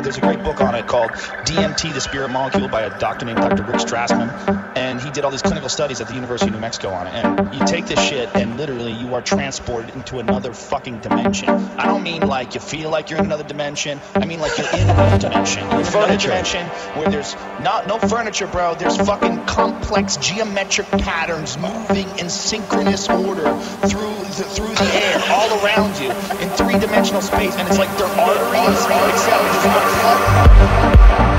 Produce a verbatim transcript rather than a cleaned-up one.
there's a great book on it called D M T, the Spirit Molecule, by a doctor named Doctor Rick Strassman, and he did all these clinical studies at the University of New Mexico on it. And you take this shit, and literally you are transported into another fucking dimension. I don't mean like you feel like you're in another dimension. I mean like you're in another dimension. You're in another dimension where there's not no furniture, bro. There's fucking complex geometric patterns moving in synchronous order through the, through the air, all around you, in three-dimensional space, and it's like they're arteries, except there's no blood.